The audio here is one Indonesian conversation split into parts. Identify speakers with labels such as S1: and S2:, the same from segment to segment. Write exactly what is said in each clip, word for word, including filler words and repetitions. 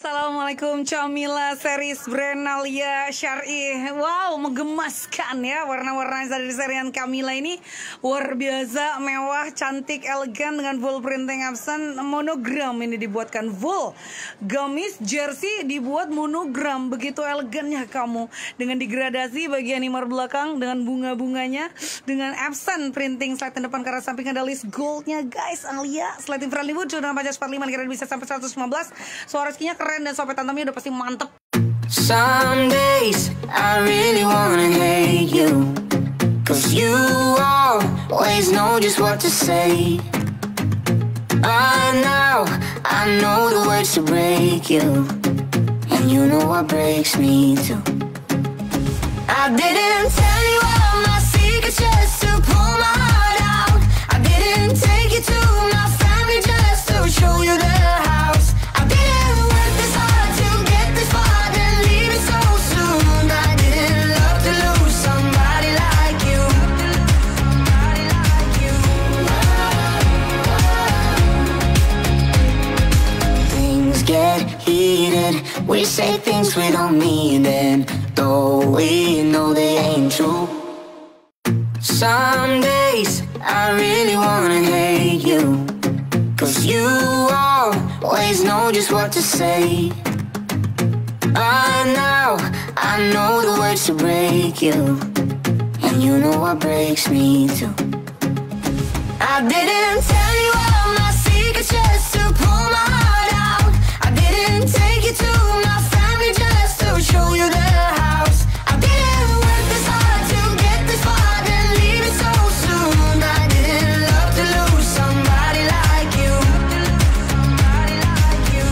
S1: Assalamualaikum Camila, series brand Alia Syar'i. Wow, menggemaskan ya warna-warna dari serian Camila ini. Luar biasa, mewah, cantik, elegan dengan full printing absen monogram ini dibuatkan full. Gamis jersey dibuat monogram, begitu elegannya kamu. Dengan digradasi bagian imar belakang dengan bunga-bunganya, dengan absen printing slide depan ke arah samping ada list goldnya guys. Alia, slide friendly wood dengan pajak empat puluh lima kira bisa sampai seratus lima belas. Suara rezekinya keren dan sobat tantamnya udah pasti mantep.
S2: Some days I really wanna hate you, cause you always know just what to say. By now I know the words to break you, and you know what breaks me too. I didn't tell you all my secrets just to pull my heart out. I didn't take you to my family just to show you the house. I didn't work this hard to get this far, then leave it so soon. I didn't love to lose somebody like you. Somebody like you. Things get heated, we say things we don't mean, and though we know they ain't true. Some days I really wanna hate you, cause you always know just what to say. By now I know the words to break you, and you know what breaks me too. I didn't tell you all my secrets just to pull my heart out. I didn't take you to my family just to show you the house. I didn't work this hard to get this far, then leave it so soon. I didn't love to lose somebody like you. Somebody like you.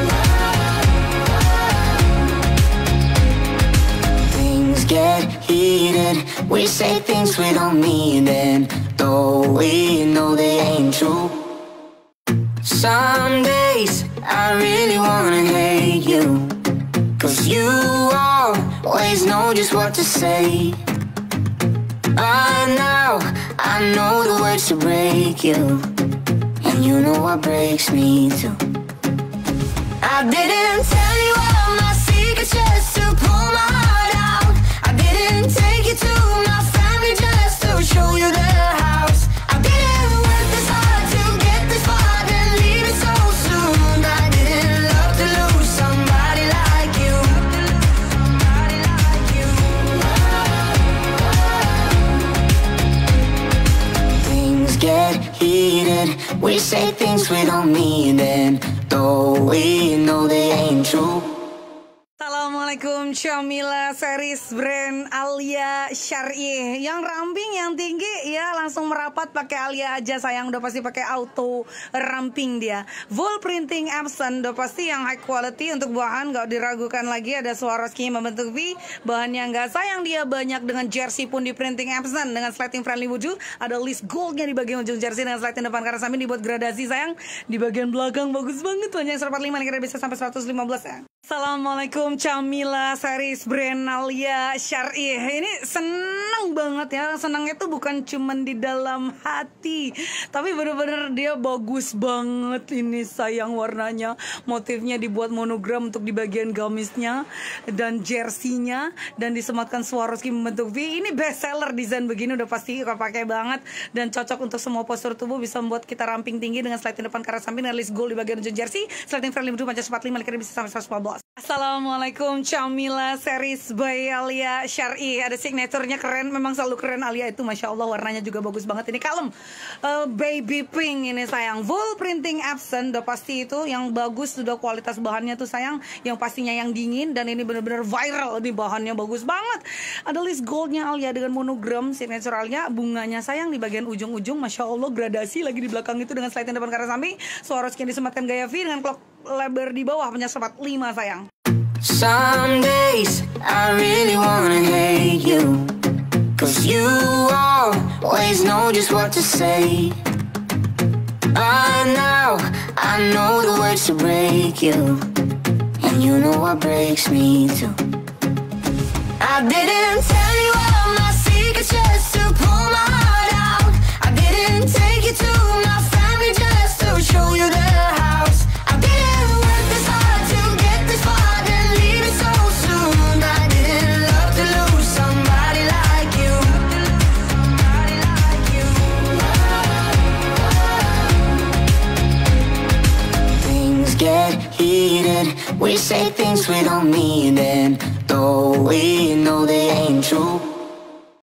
S2: Things get heated, we say things we don't mean, and though we know they ain't true. Some days I really wanna hate you, cause you always know just what to say. By now I know the words to break you, and you know what breaks me too. I didn't tell you all my secrets just to pull my heart out. I didn't take you to my family just to show you the house. I didn't work this hard to get this far, then leave it so soon. I didn't love to lose somebody like you. Somebody like you. Things get heated, we say things we don't mean, and though we know they ain't true.
S1: Assalamualaikum Camila, series brand Alia Syar'i. Yang ramping, yang tinggi ya langsung merapat pakai Alia aja sayang, udah pasti pakai auto ramping dia. Full printing absen, udah pasti yang high quality untuk bahan gak diragukan lagi. Ada Swarovski membentuk V, bahannya nggak sayang dia banyak dengan jersey pun di printing absen dengan sliding friendly wujud. Ada list goldnya di bagian ujung jersey dengan sliding depan karena samping dibuat gradasi sayang. Di bagian belakang bagus banget, banyak seratus empat puluh lima kira bisa sampai seratus lima belas ya. Assalamualaikum Camila, series brand Alia Syar'i. Ini seneng banget ya. Senangnya tuh bukan cuman di dalam hati, tapi bener-bener dia bagus banget ini sayang warnanya. Motifnya dibuat monogram untuk di bagian gamisnya dan jersey-nya, dan disematkan Swarovski membentuk V. Ini best seller desain begini, udah pasti pakai banget dan cocok untuk semua postur tubuh. Bisa membuat kita ramping tinggi dengan sliding depan ke arah samping dengan list gold di bagian ujung jersey. Sliding friendly wujud panjang empat puluh lima kira bisa sampai seratus lima belas. Assalamualaikum Camila, series by Alia Syar'i. Ada signaturenya keren, memang selalu keren Alia itu, masya Allah. Warnanya juga bagus banget, ini kalem uh, baby pink ini sayang. Full printing absen, udah pasti itu yang bagus, sudah kualitas bahannya tuh sayang, yang pastinya yang dingin, dan ini bener-bener viral, di bahannya bagus banget. Ada list goldnya Alia dengan monogram signature Alia, bunganya sayang di bagian ujung-ujung, masya Allah. Gradasi lagi di belakang itu dengan sliding depan ke arah samping. Swarovski disematkan gaya V dengan clock lebar di bawah punya empat puluh lima sayang.
S2: Some days I really wanna hate you, cause you always know just what to say. By now I know the words to break you, and you know what breaks me too. I didn't tell you all my secrets just to pull my heart out. I didn't take you to my family just to show you the house. I didn't work this hard to get get heated. We say things we don't mean, and though we know they ain't true,